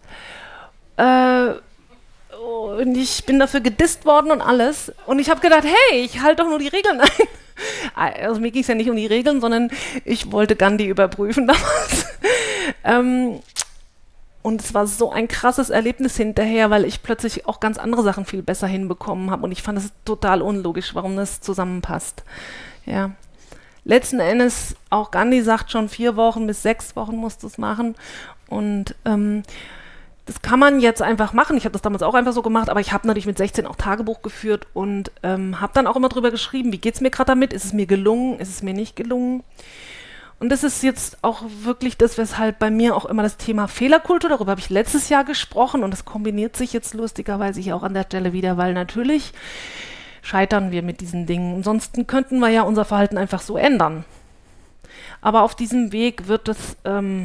Äh, und ich bin dafür gedisst worden und alles. Und ich habe gedacht, hey, ich halte doch nur die Regeln ein. Also mir ging es ja nicht um die Regeln, sondern ich wollte Gandhi überprüfen damals. ähm, Und es war so ein krasses Erlebnis hinterher, weil ich plötzlich auch ganz andere Sachen viel besser hinbekommen habe. Und ich fand es total unlogisch, warum das zusammenpasst. Ja. Letzten Endes, auch Gandhi sagt schon, vier Wochen bis sechs Wochen musst du es machen. Und ähm, das kann man jetzt einfach machen. Ich habe das damals auch einfach so gemacht, aber ich habe natürlich mit sechzehn auch Tagebuch geführt und ähm, habe dann auch immer drüber geschrieben, wie geht es mir gerade damit? Ist es mir gelungen? Ist es mir nicht gelungen? Und das ist jetzt auch wirklich das, weshalb bei mir auch immer das Thema Fehlerkultur, darüber habe ich letztes Jahr gesprochen und das kombiniert sich jetzt lustigerweise hier auch an der Stelle wieder, weil natürlich scheitern wir mit diesen Dingen. Ansonsten könnten wir ja unser Verhalten einfach so ändern. Aber auf diesem Weg wird es ähm,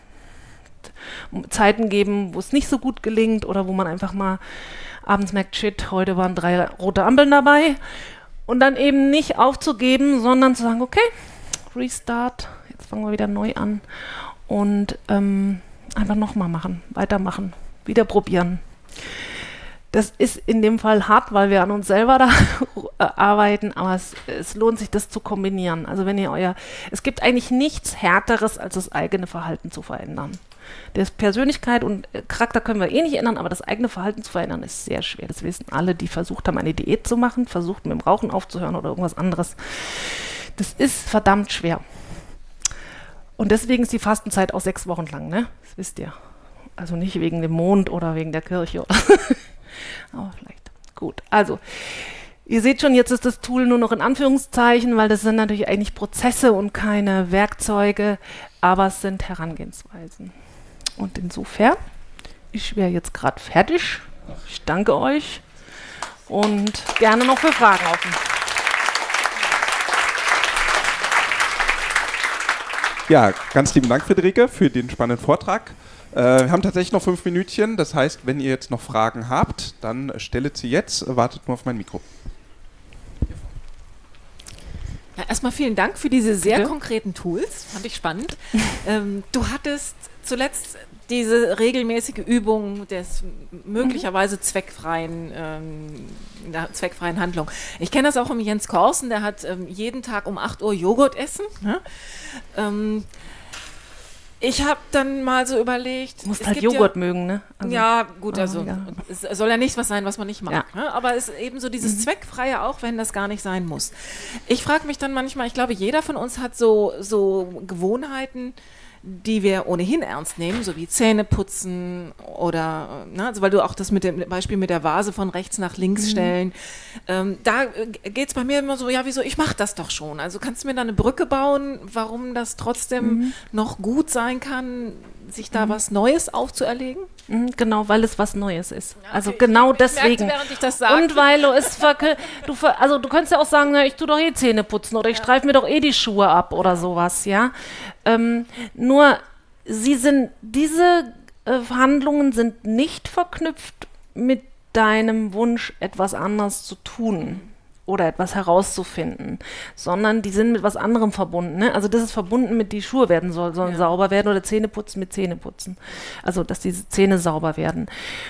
Zeiten geben, wo es nicht so gut gelingt oder wo man einfach mal abends merkt, shit, heute waren drei rote Ampeln dabei. Und dann eben nicht aufzugeben, sondern zu sagen, okay, Restart, jetzt fangen wir wieder neu an und ähm, einfach nochmal machen, weitermachen, wieder probieren. Das ist in dem Fall hart, weil wir an uns selber da arbeiten, aber es, es lohnt sich, das zu kombinieren. Also wenn ihr euer, es gibt eigentlich nichts Härteres, als das eigene Verhalten zu verändern. Das Persönlichkeit und Charakter können wir eh nicht ändern, aber das eigene Verhalten zu verändern ist sehr schwer. Das wissen alle, die versucht haben, eine Diät zu machen, versucht mit dem Rauchen aufzuhören oder irgendwas anderes. Das ist verdammt schwer. Und deswegen ist die Fastenzeit auch sechs Wochen lang, ne? Das wisst ihr. Also nicht wegen dem Mond oder wegen der Kirche. Aber vielleicht. Gut, also ihr seht schon, jetzt ist das Tool nur noch in Anführungszeichen, weil das sind natürlich eigentlich Prozesse und keine Werkzeuge, aber es sind Herangehensweisen. Und insofern, ich wäre jetzt gerade fertig. Ich danke euch und gerne noch für Fragen offen. Ja, ganz lieben Dank, Friederike, für den spannenden Vortrag. Äh, wir haben tatsächlich noch fünf Minütchen, das heißt, wenn ihr jetzt noch Fragen habt, dann stellt sie jetzt, wartet nur auf mein Mikro. Ja, erstmal vielen Dank für diese sehr Bitte? konkreten Tools, fand ich spannend. ähm, du hattest zuletzt diese regelmäßige Übung des möglicherweise zweckfreien, ähm, der zweckfreien Handlung. Ich kenne das auch um Jens Korsen, der hat ähm, jeden Tag um acht Uhr Joghurt essen. Ne? Ähm, Ich habe dann mal so überlegt... Du musst halt Joghurt ja, mögen, ne? Also, ja, gut, also oh, ja. es soll ja nicht was sein, was man nicht mag. Ja. Ne? Aber es ist eben so dieses mhm. Zweckfreie, auch wenn das gar nicht sein muss. Ich frage mich dann manchmal, ich glaube, jeder von uns hat so, so Gewohnheiten, die wir ohnehin ernst nehmen, so wie Zähne putzen oder, ne, also weil du auch das mit dem Beispiel mit der Vase von rechts nach links mhm. stellen, ähm, da geht es bei mir immer so, ja wieso, ich mache das doch schon. Also kannst du mir da eine Brücke bauen, warum das trotzdem mhm. noch gut sein kann, sich da mhm. was Neues aufzuerlegen? Mhm, genau, weil es was Neues ist. Ja, also okay, genau ich, deswegen. Ich merkte, während ich das sagte. Und weil du es verk- du ver- also du könntest ja auch sagen, na, ich tue doch eh Zähne putzen oder ich ja. streife mir doch eh die Schuhe ab oder sowas, ja. Ähm, nur sie sind, diese äh, Handlungen sind nicht verknüpft mit deinem Wunsch, etwas anderes zu tun oder etwas herauszufinden, sondern die sind mit was anderem verbunden. Ne? Also das ist verbunden mit, die Schuhe werden soll, sollen ja. sauber werden oder Zähneputzen mit Zähneputzen. Also dass diese Zähne sauber werden.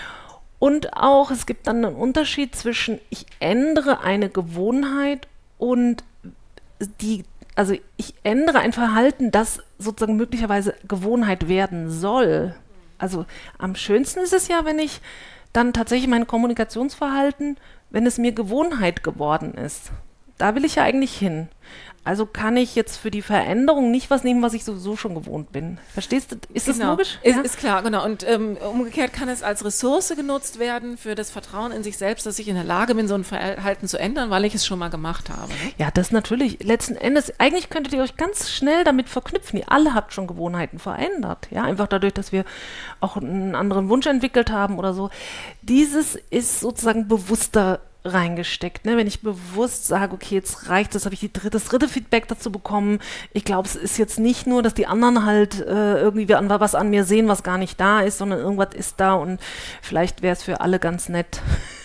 Und auch, es gibt dann einen Unterschied zwischen, ich ändere eine Gewohnheit und die, also ich ändere ein Verhalten, das sozusagen möglicherweise Gewohnheit werden soll. Also am schönsten ist es ja, wenn ich dann tatsächlich mein Kommunikationsverhalten, wenn es mir Gewohnheit geworden ist. Da will ich ja eigentlich hin. Also kann ich jetzt für die Veränderung nicht was nehmen, was ich sowieso schon gewohnt bin. Verstehst du? Ist das genau. logisch? Ist, ja? ist klar, genau. Und ähm, umgekehrt kann es als Ressource genutzt werden für das Vertrauen in sich selbst, dass ich in der Lage bin, so ein Verhalten zu ändern, weil ich es schon mal gemacht habe. Ne? Ja, das natürlich. Letzten Endes, eigentlich könntet ihr euch ganz schnell damit verknüpfen. Ihr alle habt schon Gewohnheiten verändert. Ja, einfach dadurch, dass wir auch einen anderen Wunsch entwickelt haben oder so. Dieses ist sozusagen bewusster reingesteckt. Ne? Wenn ich bewusst sage, okay, jetzt reicht es, habe ich die dritte, das dritte Feedback dazu bekommen. Ich glaube, es ist jetzt nicht nur, dass die anderen halt äh, irgendwie was an mir sehen, was gar nicht da ist, sondern irgendwas ist da und vielleicht wäre es für alle ganz nett,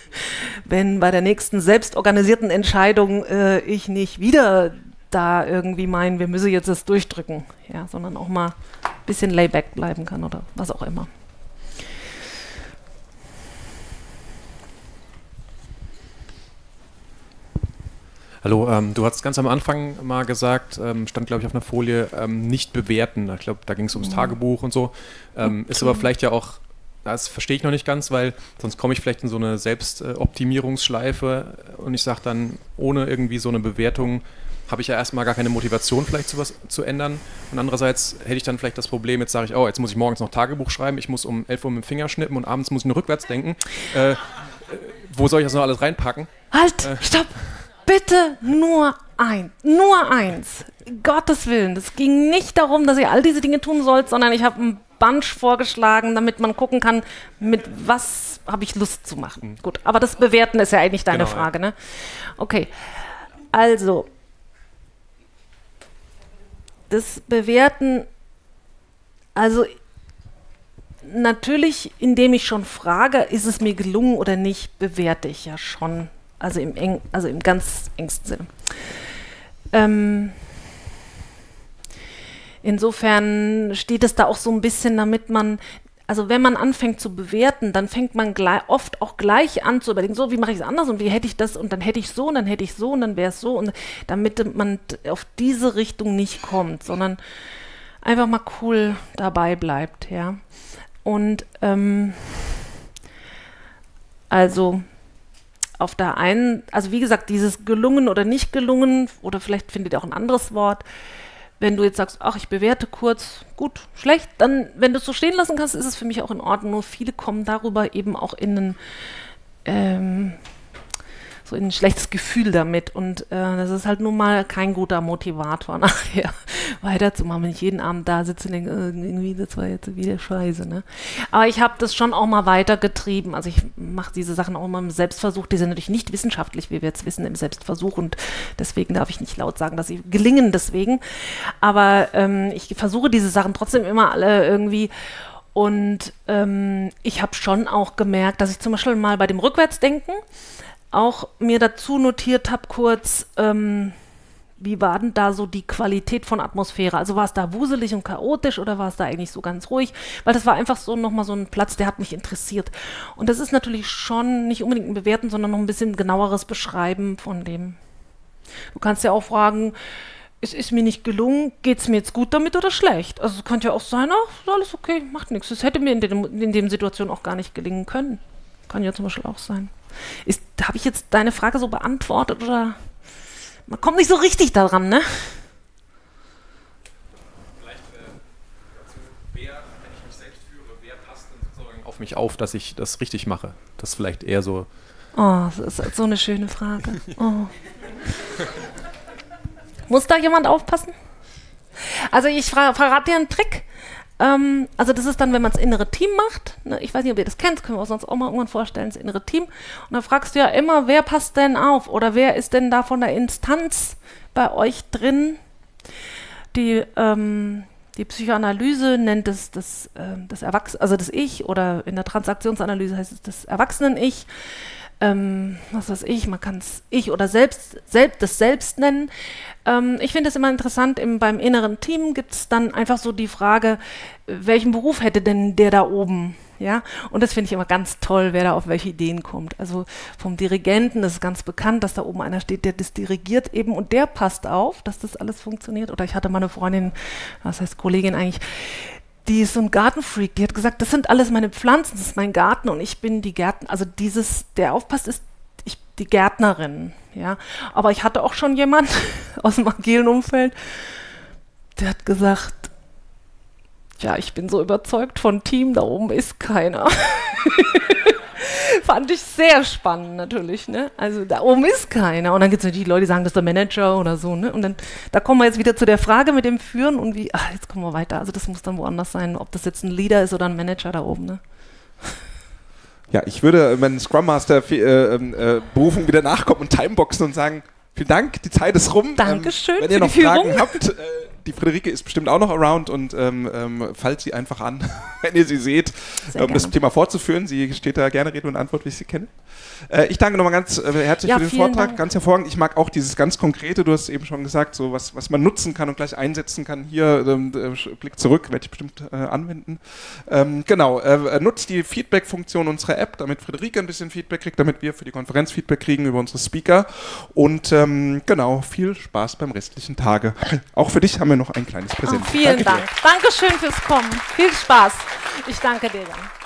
wenn bei der nächsten selbstorganisierten Entscheidung äh, ich nicht wieder da irgendwie meinen, wir müssen jetzt das durchdrücken, ja, sondern auch mal ein bisschen layback bleiben kann oder was auch immer. Hallo, ähm, du hast ganz am Anfang mal gesagt, ähm, stand glaube ich auf einer Folie, ähm, nicht bewerten. Ich glaube, da ging es ums mhm. Tagebuch und so. Ähm, okay. Ist aber vielleicht ja auch, das verstehe ich noch nicht ganz, weil sonst komme ich vielleicht in so eine Selbstoptimierungsschleife und ich sage dann, ohne irgendwie so eine Bewertung habe ich ja erstmal gar keine Motivation vielleicht zu was zu ändern. Und andererseits hätte ich dann vielleicht das Problem, jetzt sage ich, oh, jetzt muss ich morgens noch Tagebuch schreiben, ich muss um elf Uhr mit dem Finger schnippen und abends muss ich nur rückwärts denken. Äh, wo soll ich das noch alles reinpacken? Halt, äh, stopp! Bitte nur ein, nur eins. Gottes Willen, das ging nicht darum, dass ihr all diese Dinge tun sollt, sondern ich habe einen Bunch vorgeschlagen, damit man gucken kann, mit was habe ich Lust zu machen. Mhm. Gut, aber das Bewerten ist ja eigentlich deine genau, Frage, ja. ne? Okay, also das Bewerten, also natürlich, indem ich schon frage, ist es mir gelungen oder nicht, bewerte ich ja schon. Also im, eng, also im ganz engsten Sinne. Ähm, insofern steht es da auch so ein bisschen, damit man, also wenn man anfängt zu bewerten, dann fängt man gleich, oft auch gleich an zu überlegen, so, wie mache ich es anders und wie hätte ich das und dann hätte ich so und dann hätte ich so und dann wäre es so und damit man auf diese Richtung nicht kommt, sondern einfach mal cool dabei bleibt, ja. Und ähm, also auf der einen, also wie gesagt, dieses gelungen oder nicht gelungen, oder vielleicht findet ihr auch ein anderes Wort, wenn du jetzt sagst, ach, ich bewerte kurz, gut, schlecht, dann, wenn du es so stehen lassen kannst, ist es für mich auch in Ordnung. Nur viele kommen darüber eben auch in einen, ähm, so in ein schlechtes Gefühl damit. Und äh, das ist halt nun mal kein guter Motivator nachher weiterzumachen, wenn ich jeden Abend da sitze und denke, äh, irgendwie, das war jetzt wieder scheiße. Ne? Aber ich habe das schon auch mal weitergetrieben. Also ich mache diese Sachen auch immer im Selbstversuch. Die sind natürlich nicht wissenschaftlich, wie wir jetzt wissen, im Selbstversuch. Und deswegen darf ich nicht laut sagen, dass sie gelingen deswegen. Aber ähm, ich versuche diese Sachen trotzdem immer alle irgendwie. Und ähm, ich habe schon auch gemerkt, dass ich zum Beispiel mal bei dem Rückwärtsdenken auch mir dazu notiert habe kurz, ähm, wie war denn da so die Qualität von Atmosphäre? Also war es da wuselig und chaotisch oder war es da eigentlich so ganz ruhig? Weil das war einfach so nochmal so ein Platz, der hat mich interessiert. Und das ist natürlich schon nicht unbedingt ein Bewerten, sondern noch ein bisschen genaueres Beschreiben von dem. Du kannst ja auch fragen, es ist mir nicht gelungen, geht es mir jetzt gut damit oder schlecht? Also es könnte ja auch sein, ach, alles okay, macht nichts. Es hätte mir in dem, in dem Situation auch gar nicht gelingen können. Kann ja zum Beispiel auch sein. Habe ich jetzt deine Frage so beantwortet oder man kommt nicht so richtig daran, ne? Vielleicht äh, dazu, wer, wenn ich mich selbst führe, wer passt denn sozusagen auf mich auf, dass ich das richtig mache? Das ist vielleicht eher so. Oh, das ist so eine schöne Frage. Oh. Muss da jemand aufpassen? Also ich fra- verrate dir einen Trick. Ähm, also das ist dann, wenn man das innere Team macht, ne, ich weiß nicht, ob ihr das kennt, können wir uns sonst auch mal irgendwann vorstellen, das innere Team. Und dann fragst du ja immer, wer passt denn auf oder wer ist denn da von der Instanz bei euch drin? Die, ähm, die Psychoanalyse nennt es das, äh, das Erwachs- also das Ich oder in der Transaktionsanalyse heißt es das Erwachsenen-Ich. Ähm, was weiß ich, man kann es Ich oder selbst, selbst das Selbst nennen. Ähm, ich finde es immer interessant, im, beim inneren Team gibt es dann einfach so die Frage, welchen Beruf hätte denn der da oben? Ja? Und das finde ich immer ganz toll, wer da auf welche Ideen kommt. Also vom Dirigenten ist es ganz bekannt, dass da oben einer steht, der das dirigiert eben und der passt auf, dass das alles funktioniert. Oder ich hatte mal eine Freundin, was heißt Kollegin eigentlich, die ist so ein Gartenfreak, die hat gesagt, das sind alles meine Pflanzen, das ist mein Garten und ich bin die Gärtnerin, also dieses, der aufpasst, ist ich, die Gärtnerin, ja. Aber ich hatte auch schon jemanden aus dem agilen Umfeld, der hat gesagt, ja, ich bin so überzeugt von Team, da oben ist keiner. Fand ich sehr spannend natürlich, ne? Also da oben ist keiner. Und dann gibt es natürlich Leute, die sagen, das ist der Manager oder so, ne? Und dann, da kommen wir jetzt wieder zu der Frage mit dem Führen und wie, ach, jetzt kommen wir weiter. Also das muss dann woanders sein, ob das jetzt ein Leader ist oder ein Manager da oben, ne? Ja, ich würde meinen Scrum Master äh, äh, Berufung wieder nachkommen und timeboxen und sagen, vielen Dank, die Zeit ist rum. Dankeschön ähm, wenn ihr noch für die Fragen Führung. habt, äh, die Friederike ist bestimmt auch noch around und ähm, ähm, fallt sie einfach an, wenn ihr sie seht, Sehr um das gerne. Thema fortzuführen. Sie steht da gerne Rede und Antwort, wie ich sie kenne. Äh, ich danke nochmal ganz äh, herzlich Ja, für den vielen Vortrag, Dank. ganz hervorragend. Ich mag auch dieses ganz Konkrete, du hast eben schon gesagt, so was, was man nutzen kann und gleich einsetzen kann. Hier, ähm, äh, Blick zurück, werde ich bestimmt äh, anwenden. Ähm, genau, äh, nutzt die Feedback-Funktion unserer App, damit Friederike ein bisschen Feedback kriegt, damit wir für die Konferenz Feedback kriegen über unsere Speaker. Und ähm, genau, viel Spaß beim restlichen Tage. Auch für dich haben wir noch ein kleines Präsent. Oh, vielen Danke dir. Dank. Dankeschön fürs Kommen. Viel Spaß. Ich danke dir dann.